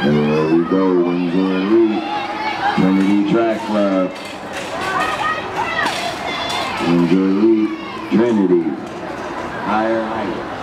There we go, Windsor Elite, Trinity Track Club. Windsor Elite, Trinity, higher height.